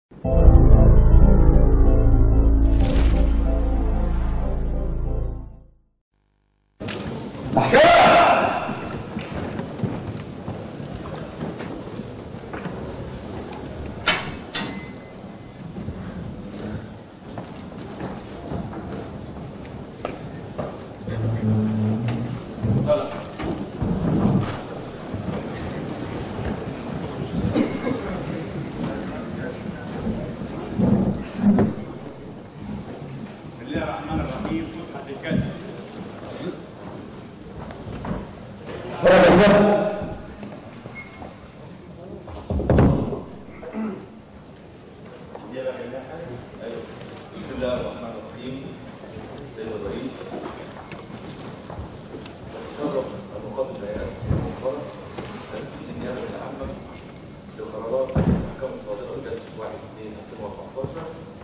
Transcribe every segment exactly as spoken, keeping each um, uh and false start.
بسم الله الرحمن الرحيم. فتحة الكلسة. بسم الله الرحمن الرحيم. سيد الرئيس، تشرف المقدم الهيئة الموقرة تنفيذ النيابة العامة لقرارات الأحكام الصادرة بجلسة واحد اثنين ألفين وأربعتاشر.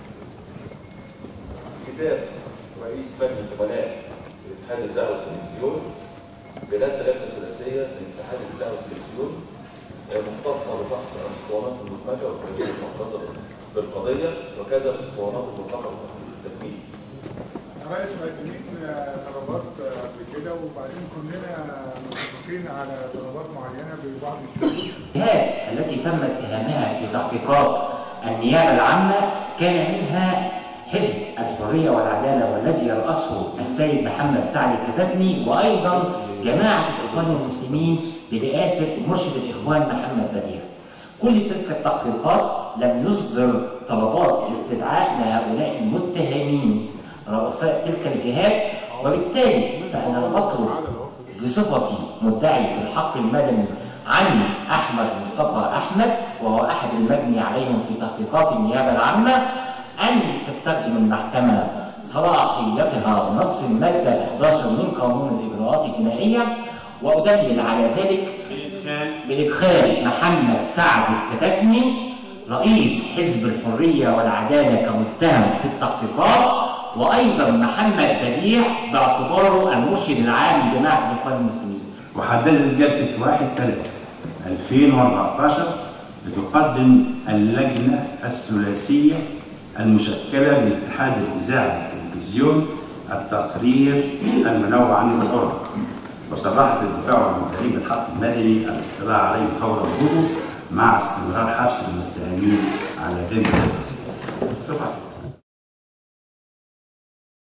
كتاب رئيس مجلس زملاء الاتحاد الإذاعة والتلفزيون بلاد ثلاثة ثلاثية لاتحاد الإذاعة والتلفزيون مختصة بفحص الأسطوانات المدمجة والتوجيه المحرزة بالقضية وكذا الأسطوانات الملحقة بالتدمير. رئيس مقدمين طلبات قبل كده وبعدين كلنا متفقين على طلبات معينة ببعض الشروط. الجهات التي تم اتهامها في تحقيقات النيابة العامة كان منها حزب الحرية والعدالة والذي يرأسه السيد محمد سعد الكتاتني، وأيضا جماعة الإخوان المسلمين برئاسة مرشد الإخوان محمد بديع. كل تلك التحقيقات لم يصدر طلبات استدعاء لهؤلاء المتهمين رؤساء تلك الجهات، وبالتالي فأنا أطلب بصفتي مدعي بالحق المدني عن أحمد مصطفى أحمد وهو أحد المجني عليهم في تحقيقات النيابة العامة أن تستخدم المحكمة صلاحيتها بنص المادة إحدى عشر من قانون الإجراءات الجنائية، وأدلل على ذلك بإدخال محمد سعد الكتاتني رئيس حزب الحرية والعدالة كمتهم في التحقيقات، وأيضا محمد بديع باعتباره المرشد العام لجماعة الإخوان المسلمين. وحددت جلسة واحد ثلاثة ألفين وأربعتاشر لتقدم اللجنة الثلاثية المشكلة باتحاد الإذاعة والتلفزيون التقرير المنوع عنه بالأوراق، وصرحت الدفاع والمدعين بالحق المدني الاطلاع عليه فور وجوده مع استمرار حبس المتهمين على ذمة.